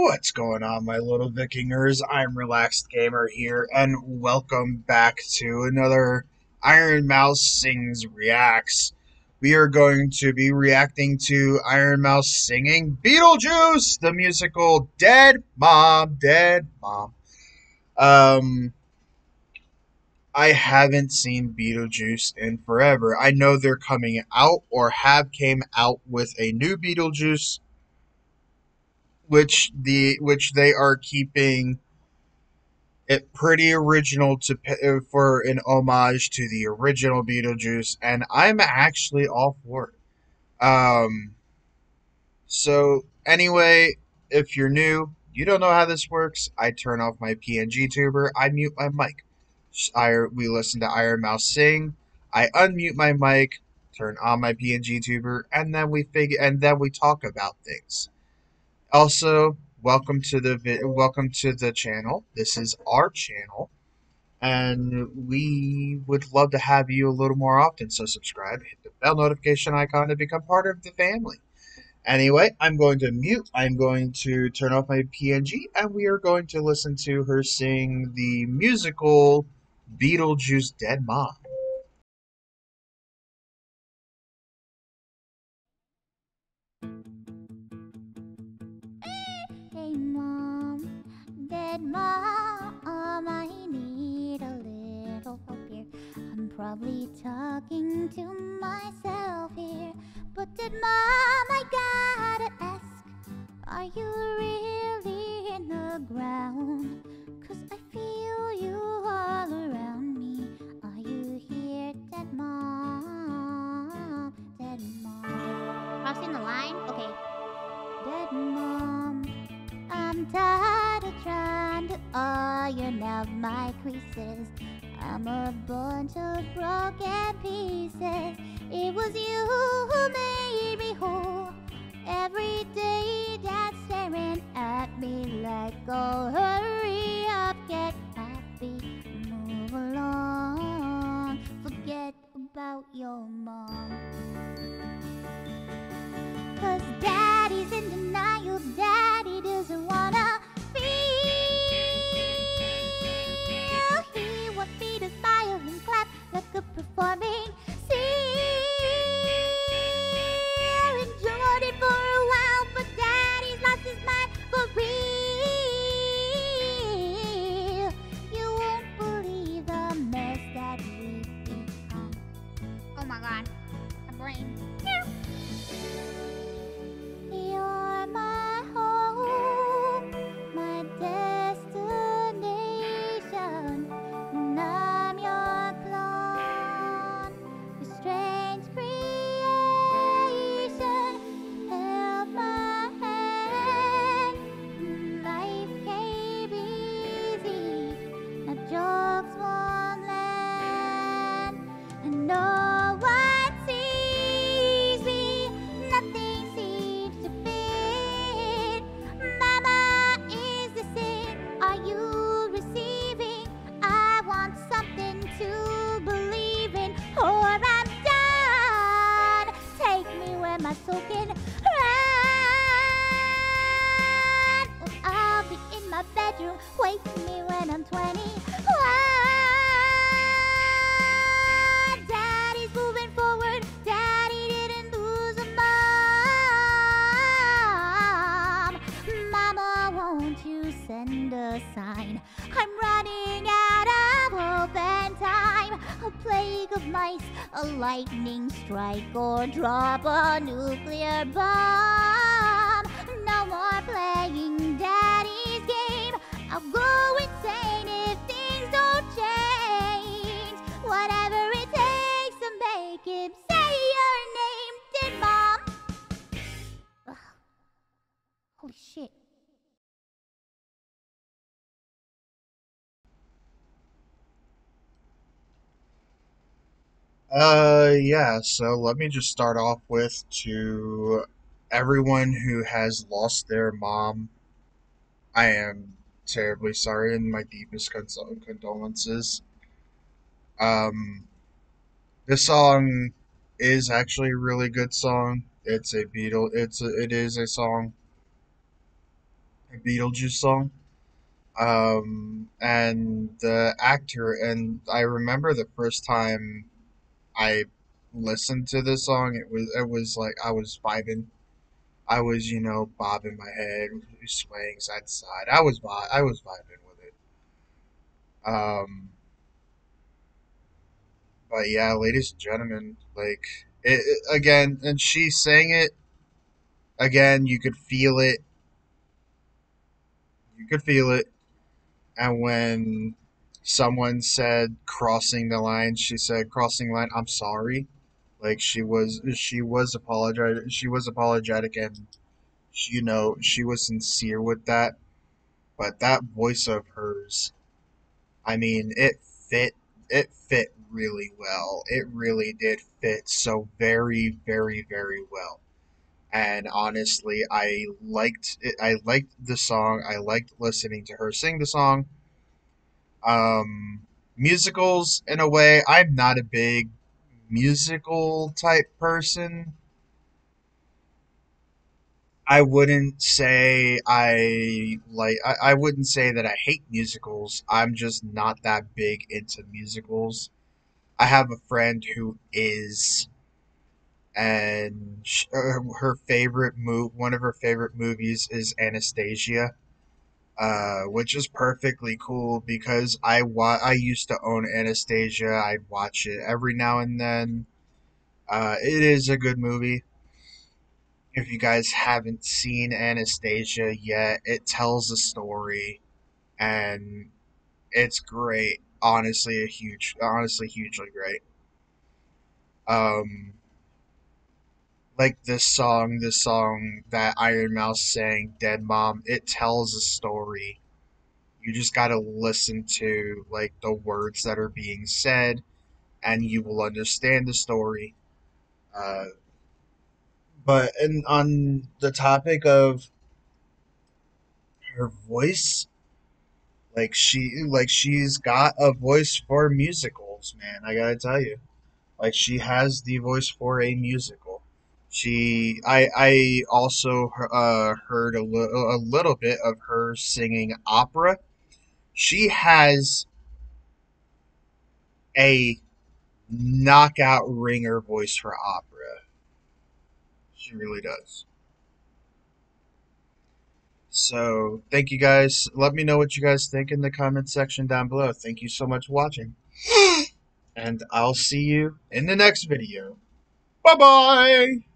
What's going on, my little Vikingers? I'm Relaxed Gamer here, and welcome back to another Iron Mouse Sings Reacts. We are going to be reacting to Iron Mouse singing Beetlejuice, the musical Dead Mom, Dead Mom. Um, I haven't seen Beetlejuice in forever. I know they're coming out or have came out with a new Beetlejuice, which they are keeping it pretty original for an homage to the original Beetlejuice, and I'm actually all for it. So anyway, if you're new, you don't know how this works. I turn off my PNG tuber. I mute my mic. We listen to Iron Mouse sing. I unmute my mic, turn on my PNG tuber, and then we talk about things. Also, welcome to the channel. This is our channel, and we would love to have you a little more often. So subscribe, hit the bell notification icon to become part of the family. Anyway, I'm going to mute. I'm going to turn off my PNG, and we are going to listen to her sing the musical Beetlejuice Dead Mom. Hey mom, dead mom, I need a little help here. I'm probably talking to myself here, but dead mom, I gotta ask, are you really in the ground? 'Cause I feel you all around me. Are you here, dead mom? Dead mom. Crossing the line? Okay. Dead mom, I'm tired of trying to iron out my creases. I'm a bunch of broken pieces. It was you who made me whole. Every day Dad's staring at me like, oh, hurry up, get happy, move along, forget about your mom. 'Cause Daddy's in denial, Daddy doesn't wanna feel. He wants me to smile and clap like a performing seal. Enjoyed it for a while, but Daddy's lost his mind for real. You won't believe the mess that we've become. Oh my God, my brain. You're my home, my destination, and I'm your clone, a strange creation. Held my hand, life came easy, now jokes won't land, and no one sees me, nothing seems to fit. Mama, is this it? Are you receiving? I want something to believe in, or I'm done. Take me where my soul can run. I'll be in my bedroom. Wake me when I'm 21. Daddy's moving forward. Daddy didn't lose a mom. Mama, won't you send a sign? I'm running out of hope and time. A plague of mice, a lightning strike, or drop a nuclear bomb. No more playing Daddy's game. I'll go insane if things don't change. Whatever it takes to make him say your name, dead mom. Ugh. Holy shit. Yeah, so let me just start off with to everyone who has lost their mom. I am terribly sorry and my deepest condolences. Um, this song is actually a really good song. It is a song a Beetlejuice song. And the actor, and I remember the first time I listened to this song, it was like I was vibing. I was, bobbing my head, swaying side to side. I was vibing with it. Um, but yeah, ladies and gentlemen, like again, and she sang it again. You could feel it. You could feel it. And when someone said crossing the line, she said crossing the line. I'm sorry. Like she was apologetic. She was apologetic, and she was sincere with that. But that voice of hers, I mean, it fit really well. It really did fit so very, very, very well. And honestly, I liked it. I liked the song. I liked listening to her sing the song. Musicals, in a way, I'm not a big musical type person. I wouldn't say I wouldn't say that I hate musicals. I'm just not that big into musicals. I have a friend who is, and her one of her favorite movies is Anastasia, which is perfectly cool because I used to own Anastasia. I'd watch it every now and then. It is a good movie. If you guys haven't seen Anastasia yet, it tells a story and it's great. Honestly, hugely great. Um, like this song that Iron Mouse sang, "Dead Mom," it tells a story. You just gotta listen to like the words that are being said, and you will understand the story. Uh, but and on the topic of her voice, she's got a voice for musicals, man. I gotta tell you, like she has the voice for a musical. I also heard a little bit of her singing opera. She has a knockout ringer voice for opera. She really does. So thank you guys. Let me know what you guys think in the comment section down below. Thank you so much for watching. And I'll see you in the next video. Bye bye!